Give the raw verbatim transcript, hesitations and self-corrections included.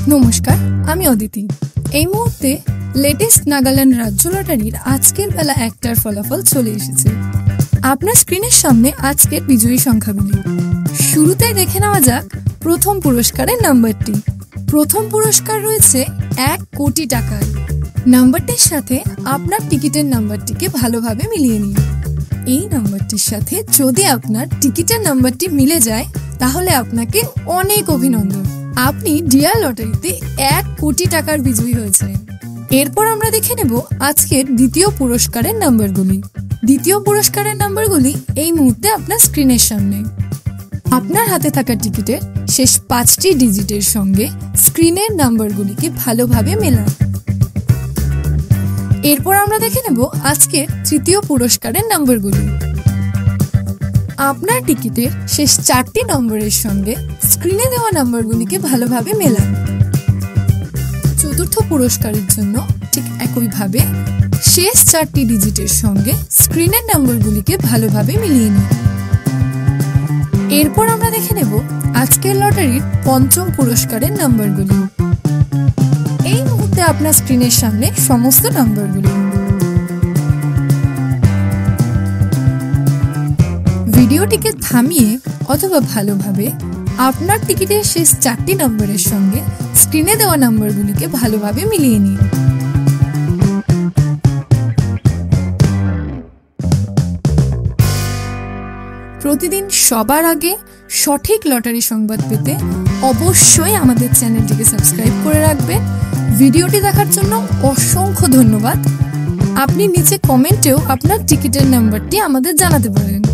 নমস্কার, আমি অদিতি। এই মুহূর্তে লেটেস্ট নাগাল্যান্ড রাজ্য লটারির আজকের বেলা একটার ফলাফল চলে এসেছে। আপনার স্ক্রিনের সামনে আজকের বিজয়ী সংখ্যাগুলি। শুরুতেই দেখে নেওয়া যাক প্রথম পুরস্কারের নাম্বারটি। প্রথম পুরস্কার রয়েছে এক কোটি টাকার। নাম্বারটির সাথে আপনার টিকিটের নাম্বারটিকে ভালোভাবে মিলিয়ে নিন। এই নাম্বারটির সাথে যদি আপনার টিকিটের নাম্বারটি মিলে যায় তাহলে আপনাকে অনেক অভিনন্দন, আপনি ডিয়ার লটারিতে এক কোটি টাকার বিজয়ী হয়েছেন। এরপর আমরা দেখে নেব আজকের দ্বিতীয় পুরস্কারের নাম্বারগুলি। দ্বিতীয় পুরস্কারের নাম্বারগুলি এই মুহূর্তে আপনার স্ক্রিনের সামনে। আপনার হাতে থাকা টিকিটের শেষ পাঁচটি ডিজিটের সঙ্গে স্ক্রিনের নাম্বারগুলিকে ভালোভাবে মেলান। এরপর আমরা দেখে নেব আজকের তৃতীয় পুরস্কারের নাম্বারগুলি। আপনার টিকিটের শেষ চারটি নম্বরের সঙ্গে স্ক্রিনে দেওয়া নাম্বারগুলিকে ভালোভাবে মেলান। চতুর্থ পুরস্কারের জন্য ঠিক একইভাবে শেষ চারটি ডিজিটের সঙ্গে স্ক্রিনের নাম্বারগুলিকে ভালোভাবে মিলিয়ে নিন। এরপর আমরা দেখে নেব আজকের লটারির পঞ্চম পুরস্কারের নাম্বারগুলি। এই মুহূর্তে আপনার স্ক্রিনের সামনে সমস্ত নাম্বারগুলি। ভিডিওটিকে থামিয়ে অথবা ভালোভাবে আপনার টিকিটের শেষ চারটি নম্বরের সঙ্গে স্ক্রিনে দেওয়া নম্বরগুলিকে ভালোভাবে মিলিয়ে নিন। প্রতিদিন সবার আগে সঠিক লটারি সংবাদ পেতে অবশ্যই আমাদের চ্যানেলটিকে সাবস্ক্রাইব করে রাখবেন। ভিডিওটি দেখার জন্য অসংখ্য ধন্যবাদ। আপনি নিচে কমেন্টেও আপনার টিকিটের নাম্বারটি আমাদের জানাতে পারেন।